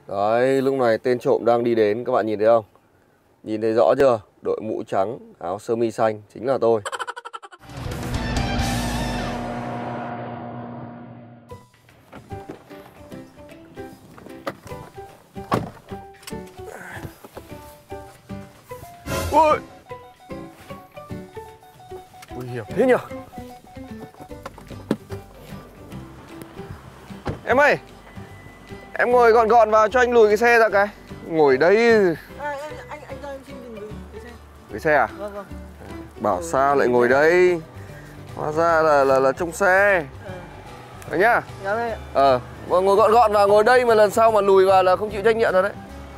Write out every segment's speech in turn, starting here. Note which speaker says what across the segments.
Speaker 1: Đấy, lúc này tên trộm đang đi đến, các bạn nhìn thấy không? Nhìn thấy rõ chưa? Đội mũ trắng, áo sơ mi xanh, chính là tôi. Ui, nguy hiểm thế nhỉ? Em ơi, em ngồi gọn gọn vào cho anh lùi cái xe ra cái. Ngồi đấy.
Speaker 2: Anh cho em xin đừng cái xe.
Speaker 1: Cái xe à?
Speaker 2: Vâng.
Speaker 1: Bảo sao lại ngồi đấy? Hóa ra là trong xe. Đấy nhá.
Speaker 2: Dạ đây ạ.
Speaker 1: Ngồi gọn gọn vào, ngồi đây mà lần sau mà lùi vào là không chịu trách nhiệm rồi đấy.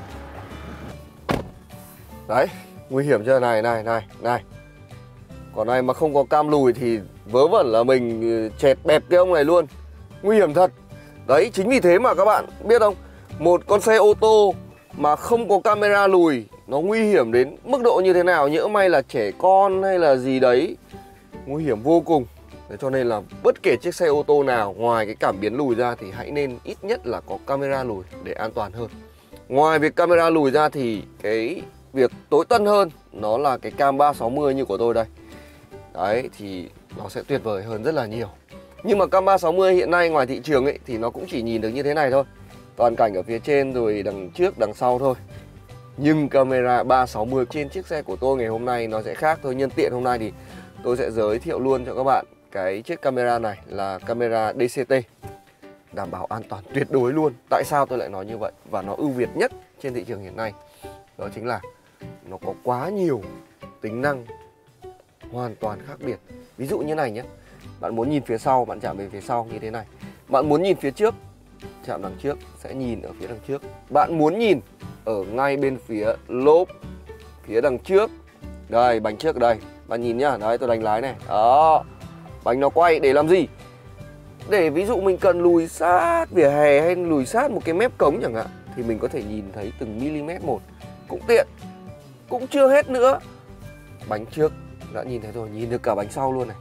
Speaker 1: Đấy, nguy hiểm chưa? Này. Còn này mà không có cam lùi thì vớ vẩn là mình chẹt bẹp cái ông này luôn. Nguy hiểm thật. Đấy, chính vì thế mà các bạn biết không? Một con xe ô tô mà không có camera lùi nó nguy hiểm đến mức độ như thế nào. Nhỡ may là trẻ con hay là gì đấy, nguy hiểm vô cùng. Thế cho nên là bất kể chiếc xe ô tô nào, ngoài cái cảm biến lùi ra thì hãy nên ít nhất là có camera lùi để an toàn hơn. Ngoài việc camera lùi ra thì cái việc tối tân hơn nó là cái cam 360 như của tôi đây. Đấy, thì nó sẽ tuyệt vời hơn rất là nhiều. Nhưng mà cam 360 hiện nay ngoài thị trường ấy thì nó cũng chỉ nhìn được như thế này thôi. Toàn cảnh ở phía trên rồi đằng trước đằng sau thôi. Nhưng camera 360 trên chiếc xe của tôi ngày hôm nay nó sẽ khác thôi. Nhân tiện hôm nay thì tôi sẽ giới thiệu luôn cho các bạn cái chiếc camera này là camera DCT, đảm bảo an toàn tuyệt đối luôn. Tại sao tôi lại nói như vậy? Và nó ưu việt nhất trên thị trường hiện nay đó chính là nó có quá nhiều tính năng hoàn toàn khác biệt. Ví dụ như này nhé, bạn muốn nhìn phía sau, bạn chạm về phía sau như thế này. Bạn muốn nhìn phía trước, chạm đằng trước sẽ nhìn ở phía đằng trước. Bạn muốn nhìn ở ngay bên phía lốp phía đằng trước. Đây, bánh trước ở đây, bạn nhìn nhá. Đấy, tôi đánh lái này. Đó, bánh nó quay để làm gì? Để ví dụ mình cần lùi sát vỉa hè hay lùi sát một cái mép cống chẳng hạn, thì mình có thể nhìn thấy từng mm một. Cũng tiện. Cũng chưa hết nữa, bánh trước đã nhìn thấy rồi, nhìn được cả bánh sau luôn này.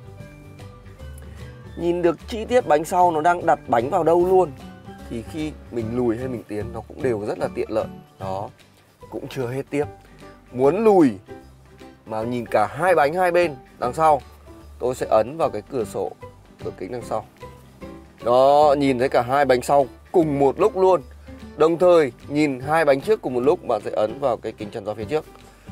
Speaker 1: Nhìn được chi tiết bánh sau nó đang đặt bánh vào đâu luôn. Thì khi mình lùi hay mình tiến nó cũng đều rất là tiện lợi. Đó, cũng chưa hết tiếp. Muốn lùi mà nhìn cả hai bánh hai bên đằng sau, tôi sẽ ấn vào cái cửa sổ, cửa kính đằng sau. Đó, nhìn thấy cả hai bánh sau cùng một lúc luôn. Đồng thời nhìn hai bánh trước cùng một lúc, bạn sẽ ấn vào cái kính chắn gió phía trước.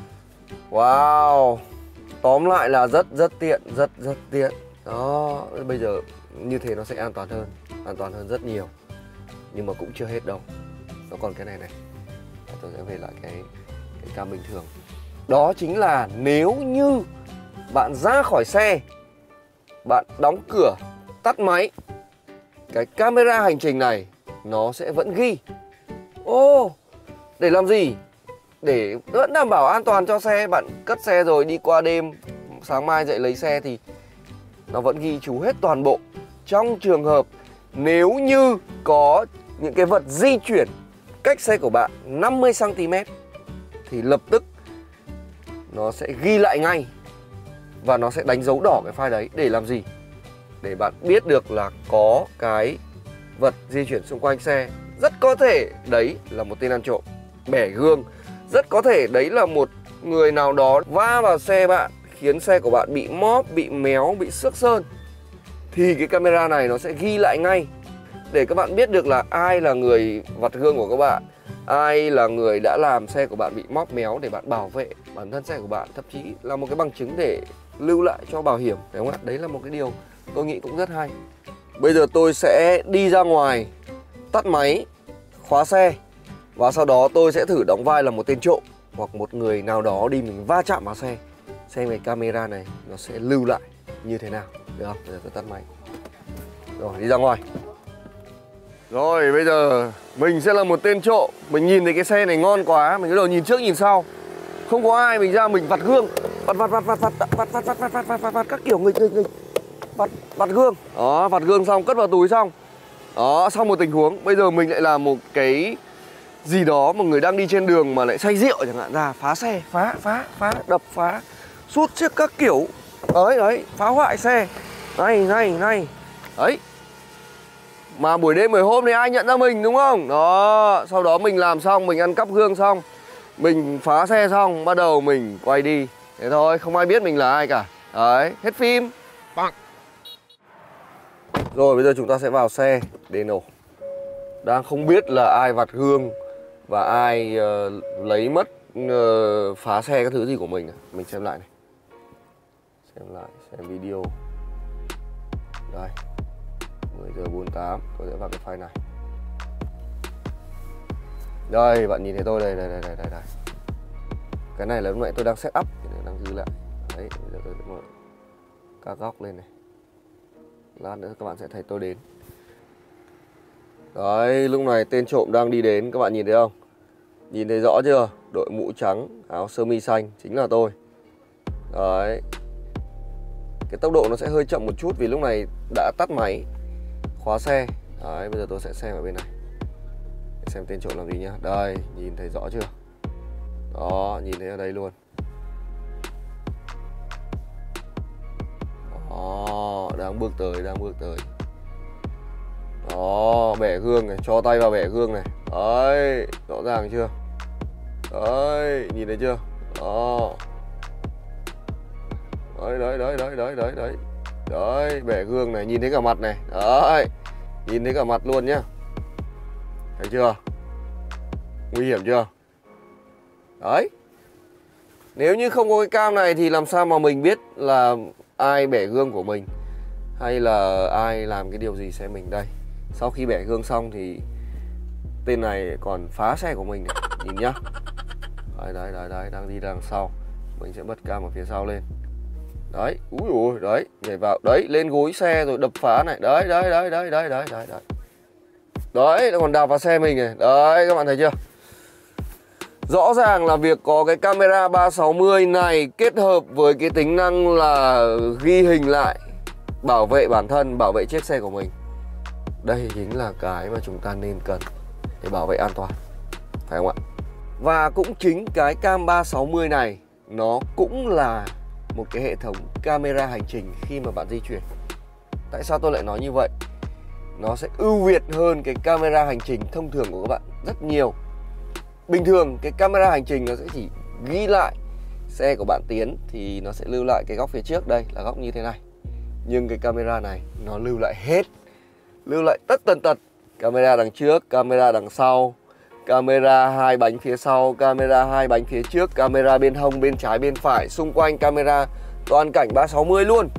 Speaker 1: Wow, tóm lại là rất tiện, rất tiện. Đó, bây giờ như thế nó sẽ an toàn hơn rất nhiều. Nhưng mà cũng chưa hết đâu. Nó còn cái này này. Tôi sẽ về lại cái cam bình thường. Đó chính là nếu như bạn ra khỏi xe, bạn đóng cửa, tắt máy, cái camera hành trình này nó sẽ vẫn ghi. Để làm gì? Để vẫn đảm bảo an toàn cho xe. Bạn cất xe rồi đi qua đêm, sáng mai dậy lấy xe thì nó vẫn ghi chú hết toàn bộ. Trong trường hợp nếu như có những cái vật di chuyển cách xe của bạn 50 cm thì lập tức nó sẽ ghi lại ngay. Và nó sẽ đánh dấu đỏ cái file đấy. Để làm gì? Để bạn biết được là có cái vật di chuyển xung quanh xe. Rất có thể đấy là một tên ăn trộm bẻ gương. Rất có thể đấy là một người nào đó va vào xe bạn, khiến xe của bạn bị móp, bị méo, bị xước sơn. Thì cái camera này nó sẽ ghi lại ngay. Để các bạn biết được là ai là người vặt gương của các bạn, ai là người đã làm xe của bạn bị móp méo, để bạn bảo vệ bản thân xe của bạn. Thậm chí là một cái bằng chứng để lưu lại cho bảo hiểm, phải không ạ? Đấy là một cái điều tôi nghĩ cũng rất hay. Bây giờ tôi sẽ đi ra ngoài, tắt máy, khóa xe. Và sau đó tôi sẽ thử đóng vai là một tên trộm hoặc một người nào đó đi mình va chạm vào xe, xem cái camera này nó sẽ lưu lại như thế nào. Được không? Bây giờ tôi tắt máy. Rồi, đi ra ngoài. Rồi, bây giờ mình sẽ là một tên trộm. Mình nhìn thấy cái xe này ngon quá, mình bắt đầu nhìn trước nhìn sau. Không có ai, mình ra mình vặt gương. Vặt các kiểu nghịch. Vặt gương. Đó, vặt gương xong cất vào túi xong. Đó, xong một tình huống, bây giờ mình lại làm một cái gì đó mà người đang đi trên đường mà lại say rượu chẳng hạn, ra phá xe, phá, đập phá, sút chiếc các kiểu. Đấy, phá hoại xe. Này. Đấy. Mà buổi đêm buổi hôm thì ai nhận ra mình đúng không? Đó, sau đó mình làm xong, mình ăn cắp gương xong, mình phá xe xong, bắt đầu mình quay đi. Thế thôi, không ai biết mình là ai cả. Đấy, hết phim. Rồi bây giờ chúng ta sẽ vào xe để nổ. Đang không biết là ai vặt gương và ai lấy mất phá xe các thứ gì của mình. Mình xem lại này. Xem lại, xem video. Đây, 10 giờ 48, tôi sẽ vào cái file này. Đây, bạn nhìn thấy tôi đây, đây. Cái này là lúc nãy tôi đang set up, đang ghi lại. Đấy, bây giờ tôi sẽ mở các góc lên này. Lát nữa các bạn sẽ thấy tôi đến. Đấy, lúc này tên trộm đang đi đến, các bạn nhìn thấy không? Nhìn thấy rõ chưa? Đội mũ trắng, áo sơ mi xanh, chính là tôi. Đấy. Cái tốc độ nó sẽ hơi chậm một chút vì lúc này đã tắt máy, khóa xe. Đấy, bây giờ tôi sẽ xem ở bên này để xem tên trộm làm gì nhá. Đây, nhìn thấy rõ chưa? Đó, nhìn thấy ở đây luôn. Đó, đang bước tới. Đó, bẻ gương này, cho tay vào bẻ gương này. Đấy, rõ ràng chưa? Đấy, nhìn thấy chưa? Đó. Đấy. Đấy, bẻ gương này, nhìn thấy cả mặt này. Đấy, nhìn thấy cả mặt luôn nhá. Thấy chưa? Nguy hiểm chưa? Đấy. Nếu như không có cái cam này thì làm sao mà mình biết là ai bẻ gương của mình hay là ai làm cái điều gì xe mình đây. Sau khi bẻ gương xong thì tên này còn phá xe của mình này. Nhìn nhá. Đấy, đang đi đằng sau. Mình sẽ bật cam ở phía sau lên. Đấy, úi ôi, đấy, nhảy vào, đấy, lên gối xe rồi đập phá này. Đấy. Đấy, nó còn đạp vào xe mình này. Đấy, các bạn thấy chưa? Rõ ràng là việc có cái camera 360 này kết hợp với cái tính năng là ghi hình lại, bảo vệ bản thân, bảo vệ chiếc xe của mình. Đây chính là cái mà chúng ta nên cần để bảo vệ an toàn, phải không ạ? Và cũng chính cái cam 360 này nó cũng là một cái hệ thống camera hành trình khi mà bạn di chuyển. Tại sao tôi lại nói như vậy? Nó sẽ ưu việt hơn cái camera hành trình thông thường của các bạn rất nhiều. Bình thường cái camera hành trình nó sẽ chỉ ghi lại xe của bạn tiến thì nó sẽ lưu lại cái góc phía trước, đây là góc như thế này. Nhưng cái camera này nó lưu lại hết, lưu lại tất tần tật. Camera đằng trước, camera đằng sau, camera hai bánh phía sau, camera hai bánh phía trước, camera bên hông, bên trái, bên phải, xung quanh camera toàn cảnh 360 luôn.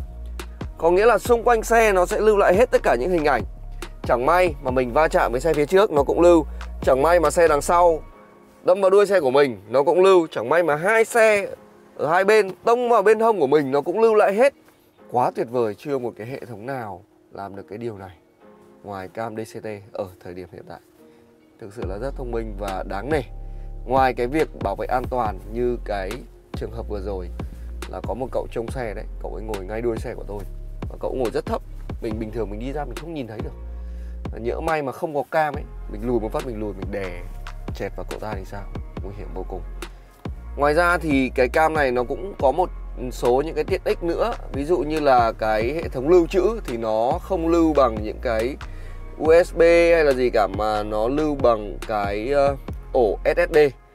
Speaker 1: Có nghĩa là xung quanh xe nó sẽ lưu lại hết tất cả những hình ảnh. Chẳng may mà mình va chạm với xe phía trước nó cũng lưu. Chẳng may mà xe đằng sau đâm vào đuôi xe của mình nó cũng lưu. Chẳng may mà hai xe ở hai bên tông vào bên hông của mình nó cũng lưu lại hết. Quá tuyệt vời, chưa một cái hệ thống nào làm được cái điều này ngoài cam DCT ở thời điểm hiện tại. Thực sự là rất thông minh và đáng nể. Ngoài cái việc bảo vệ an toàn như cái trường hợp vừa rồi là có một cậu trông xe đấy, cậu ấy ngồi ngay đuôi xe của tôi và cậu ngồi rất thấp. Mình bình thường mình đi ra mình không nhìn thấy được. Nhỡ may mà không có cam ấy, mình lùi một phát, mình đè chẹt vào cậu ta thì sao? Nguy hiểm vô cùng. Ngoài ra thì cái cam này nó cũng có một số những cái tiện ích nữa. Ví dụ như là cái hệ thống lưu trữ thì nó không lưu bằng những cái USB hay là gì cả, mà nó lưu bằng cái ổ SSD,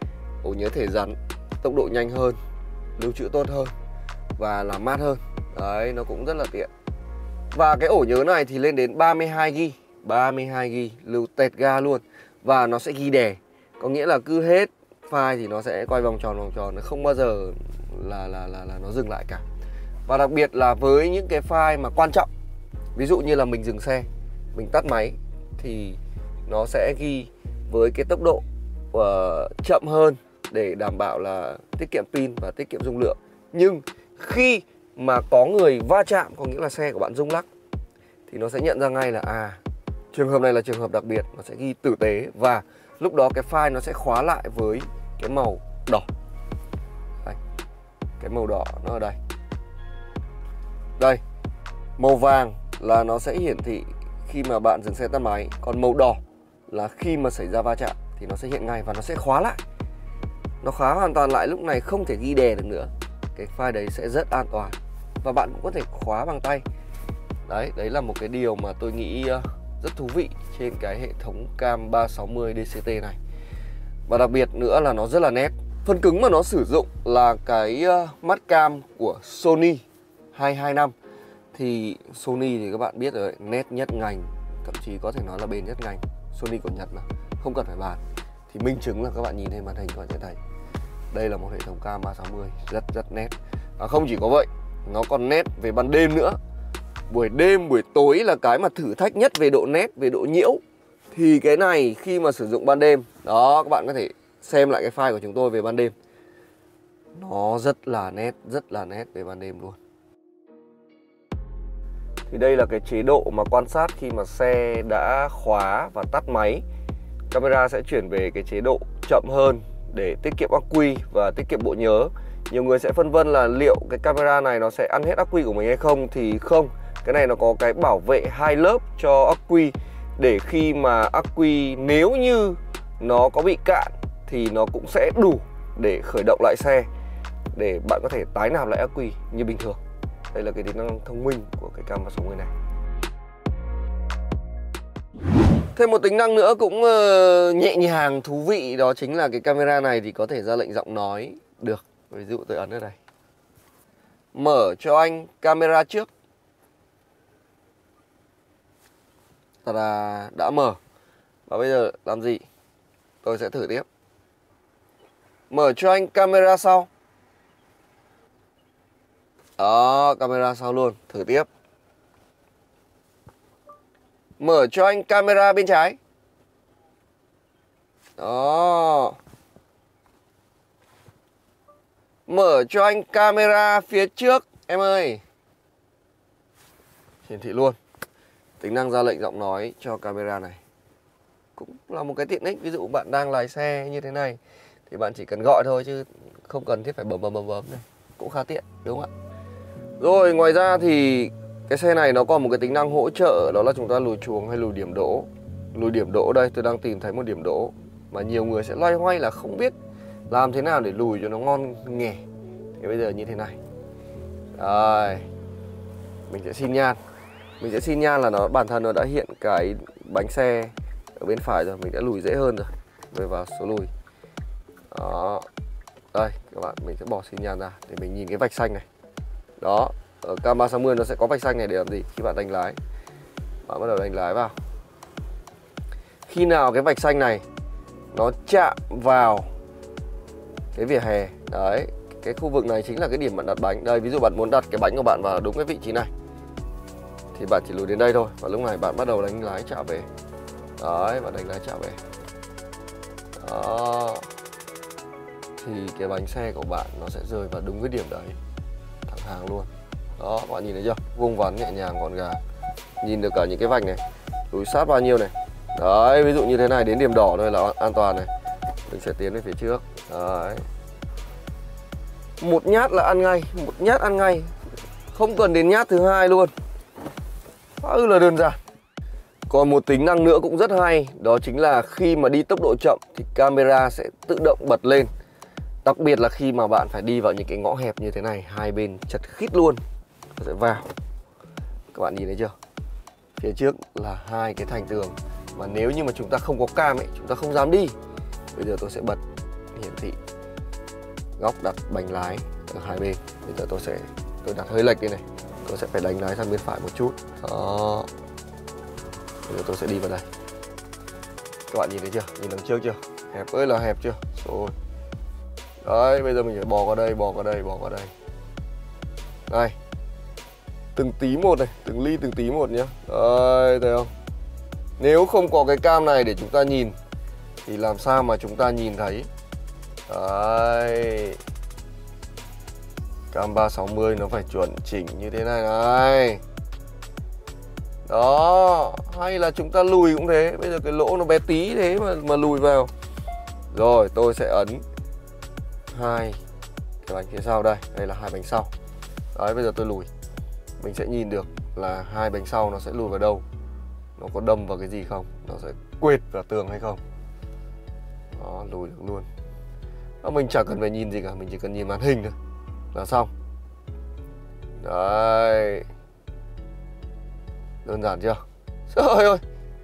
Speaker 1: ổ nhớ thể rắn, tốc độ nhanh hơn, lưu trữ tốt hơn và làm mát hơn. Đấy, nó cũng rất là tiện. Và cái ổ nhớ này thì lên đến 32GB, 32GB lưu tẹt ga luôn. Và nó sẽ ghi đè, có nghĩa là cứ hết file thì nó sẽ quay vòng tròn, nó không bao giờ là nó dừng lại cả. Và đặc biệt là với những cái file mà quan trọng, ví dụ như là mình dừng xe, mình tắt máy thì nó sẽ ghi với cái tốc độ chậm hơn để đảm bảo là tiết kiệm pin và tiết kiệm dung lượng. Nhưng khi mà có người va chạm, có nghĩa là xe của bạn rung lắc, thì nó sẽ nhận ra ngay là trường hợp này là trường hợp đặc biệt, nó sẽ ghi tử tế. Và lúc đó cái file nó sẽ khóa lại với cái màu đỏ. Đây, cái màu đỏ nó ở đây. Đây, màu vàng là nó sẽ hiển thị khi mà bạn dừng xe tắt máy. Còn màu đỏ là khi mà xảy ra va chạm thì nó sẽ hiện ngay và nó sẽ khóa lại. Nó khóa hoàn toàn lại, lúc này không thể ghi đè được nữa. Cái file đấy sẽ rất an toàn. Và bạn cũng có thể khóa bằng tay. Đấy là một cái điều mà tôi nghĩ rất thú vị trên cái hệ thống cam 360 DCT này. Và đặc biệt nữa là nó rất là nét. Phần cứng mà nó sử dụng là cái mắt cam của Sony 225. Thì Sony thì các bạn biết rồi, nét nhất ngành, thậm chí có thể nói là bền nhất ngành. Sony của Nhật mà, không cần phải bàn. Thì minh chứng là các bạn nhìn trên màn hình các bạn sẽ thấy đây là một hệ thống cam 360 rất nét. Và không chỉ có vậy, nó còn nét về ban đêm nữa. Buổi đêm, buổi tối là cái mà thử thách nhất về độ nét, về độ nhiễu. Thì cái này khi mà sử dụng ban đêm, đó các bạn có thể xem lại cái file của chúng tôi về ban đêm. Nó rất là nét về ban đêm luôn. Thì đây là cái chế độ mà quan sát khi mà xe đã khóa và tắt máy. Camera sẽ chuyển về cái chế độ chậm hơn để tiết kiệm ắc quy và tiết kiệm bộ nhớ. Nhiều người sẽ phân vân là liệu cái camera này nó sẽ ăn hết ắc quy của mình hay không. Thì không, cái này nó có cái bảo vệ 2 lớp cho ắc quy, để khi mà ắc quy nếu như nó có bị cạn thì nó cũng sẽ đủ để khởi động lại xe, để bạn có thể tái nạp lại ắc quy như bình thường. Đây là cái tính năng thông minh của cái cam 360 này. Thêm một tính năng nữa cũng nhẹ nhàng thú vị, đó chính là cái camera này thì có thể ra lệnh giọng nói được. Ví dụ tôi ấn ở đây, mở cho anh camera trước. Đã mở. Và bây giờ làm gì? Tôi sẽ thử tiếp. Mở cho anh camera sau. Đó, camera sau luôn. Thử tiếp. Mở cho anh camera bên trái. Đó. Mở cho anh camera phía trước em ơi. Hiển thị luôn. Tính năng ra lệnh giọng nói cho camera này cũng là một cái tiện ích. Ví dụ bạn đang lái xe như thế này thì bạn chỉ cần gọi thôi, chứ không cần thiết phải bấm này. Cũng khá tiện, đúng không ạ? Rồi ngoài ra thì cái xe này nó còn một cái tính năng hỗ trợ, đó là chúng ta lùi chuồng hay lùi điểm đỗ. Lùi điểm đỗ đây, tôi đang tìm thấy một điểm đỗ mà nhiều người sẽ loay hoay là không biết làm thế nào để lùi cho nó ngon nghẻ. Thì bây giờ như thế này. Rồi, mình sẽ xin nhan là nó bản thân nó đã hiện cái bánh xe ở bên phải rồi, mình đã lùi dễ hơn rồi. Rồi vào số lùi. Đó. Đây các bạn, mình sẽ bỏ xin nhan ra để mình nhìn cái vạch xanh này. Đó, ở cam 360 nó sẽ có vạch xanh này để làm gì? Khi bạn đánh lái, bạn bắt đầu đánh lái vào. Khi nào cái vạch xanh này nó chạm vào cái vỉa hè, đấy, cái khu vực này chính là cái điểm bạn đặt bánh. Đây, ví dụ bạn muốn đặt cái bánh của bạn vào đúng cái vị trí này thì bạn chỉ lùi đến đây thôi. Và lúc này bạn bắt đầu đánh lái chạm về. Đấy, bạn đánh lái chạm về. Đó. Thì cái bánh xe của bạn nó sẽ rơi vào đúng cái điểm đấy, thẳng hàng luôn. Đó, các bạn nhìn thấy chưa? Vuông vắn, nhẹ nhàng, gọn gàng. Nhìn được cả những cái vạch này, lùi sát bao nhiêu này. Đấy, ví dụ như thế này, đến điểm đỏ thôi là an toàn này. Mình sẽ tiến về phía trước. Đấy. Một nhát là ăn ngay, một nhát ăn ngay. Không cần đến nhát thứ hai luôn. Quá là đơn giản. Còn một tính năng nữa cũng rất hay, đó chính là khi mà đi tốc độ chậm thì camera sẽ tự động bật lên. Đặc biệt là khi mà bạn phải đi vào những cái ngõ hẹp như thế này, hai bên chật khít luôn, nó sẽ vào. Các bạn nhìn thấy chưa? Phía trước là hai cái thành tường, mà nếu như mà chúng ta không có cam ấy, chúng ta không dám đi. Bây giờ tôi sẽ bật hiển thị góc đặt bánh lái ở hai bên. Bây giờ tôi đặt hơi lệch đây này, tôi sẽ phải đánh lái sang bên phải một chút. Đó. Bây giờ tôi sẽ đi vào đây. Các bạn nhìn thấy chưa? Nhìn đằng trước chưa? Hẹp ơi là hẹp chưa? Rồi. Đấy, bây giờ mình phải bò qua đây. Đây. Từng tí một này, từng ly từng tí một nhé. Đấy, thấy không? Nếu không có cái cam này để chúng ta nhìn thì làm sao mà chúng ta nhìn thấy. Đấy. Cam 360 nó phải chuẩn chỉnh như thế này này. Đó, hay là chúng ta lùi cũng thế. Bây giờ cái lỗ nó bé tí thế mà lùi vào. Rồi, tôi sẽ ấn hai cái bánh phía sau đây. Đây là hai bánh sau. Đấy, bây giờ tôi lùi. Mình sẽ nhìn được là hai bánh sau nó sẽ lùi vào đâu, nó có đâm vào cái gì không, nó sẽ quệt vào tường hay không. Đó, lùi được luôn. Đó, mình chẳng cần phải nhìn gì cả, mình chỉ cần nhìn màn hình thôi là xong. Đấy. Đơn giản chưa? Trời ơi,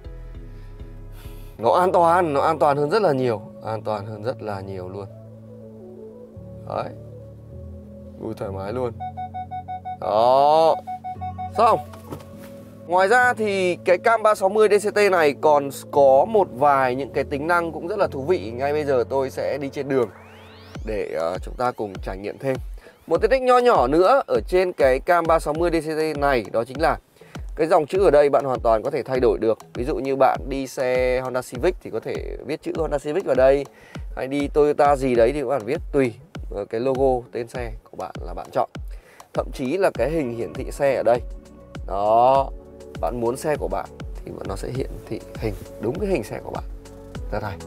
Speaker 1: Nó an toàn hơn rất là nhiều. An toàn hơn rất là nhiều luôn. Đấy. Ui thoải mái luôn. Đó. Xong. Ngoài ra thì cái cam 360 DCT này còn có một vài những cái tính năng cũng rất là thú vị. Ngay bây giờ tôi sẽ đi trên đường để chúng ta cùng trải nghiệm thêm. Một tiện ích nho nhỏ nữa ở trên cái cam 360 DCT này, đó chính là cái dòng chữ ở đây bạn hoàn toàn có thể thay đổi được. Ví dụ như bạn đi xe Honda Civic thì có thể viết chữ Honda Civic vào đây, hay đi Toyota gì đấy thì các bạn viết tùy cái logo tên xe của bạn là bạn chọn. Thậm chí là cái hình hiển thị xe ở đây. Đó, bạn muốn xe của bạn thì nó sẽ hiển thị hình đúng cái hình xe của bạn. Rất hay.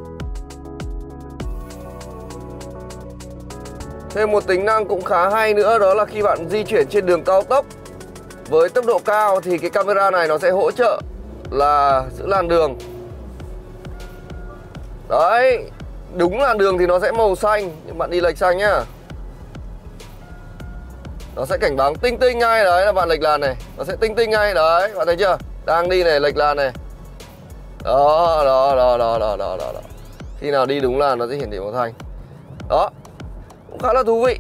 Speaker 1: Thêm một tính năng cũng khá hay nữa, đó là khi bạn di chuyển trên đường cao tốc với tốc độ cao thì cái camera này nó sẽ hỗ trợ là giữ làn đường. Đấy, đúng làn đường thì nó sẽ màu xanh, nhưng bạn đi lệch xanh nhá, nó sẽ cảnh báo tinh tinh ngay đấy là bạn lệch làn này. Nó sẽ tinh tinh ngay đấy, bạn thấy chưa? Đang đi này, lệch làn này. Đó. Khi nào đi đúng làn nó sẽ hiển thị màu xanh. Đó, cũng khá là thú vị.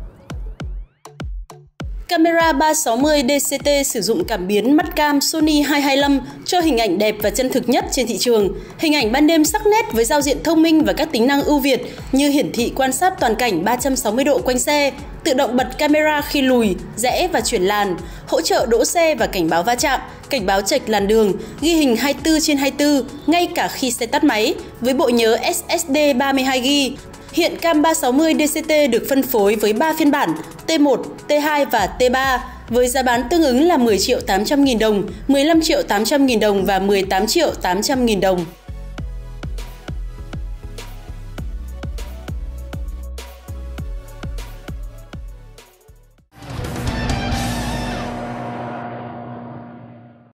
Speaker 3: Camera 360 DCT sử dụng cảm biến mắt cam Sony 225 cho hình ảnh đẹp và chân thực nhất trên thị trường. Hình ảnh ban đêm sắc nét với giao diện thông minh và các tính năng ưu việt như hiển thị quan sát toàn cảnh 360 độ quanh xe, tự động bật camera khi lùi, rẽ và chuyển làn, hỗ trợ đỗ xe và cảnh báo va chạm, cảnh báo chệch làn đường, ghi hình 24/24 ngay cả khi xe tắt máy với bộ nhớ SSD 32GB. Hiện cam 360 DCT được phân phối với 3 phiên bản T1, T2 và T3 với giá bán tương ứng là 10.800.000 đồng, 15.800.000 đồng và 18.800.000 đồng.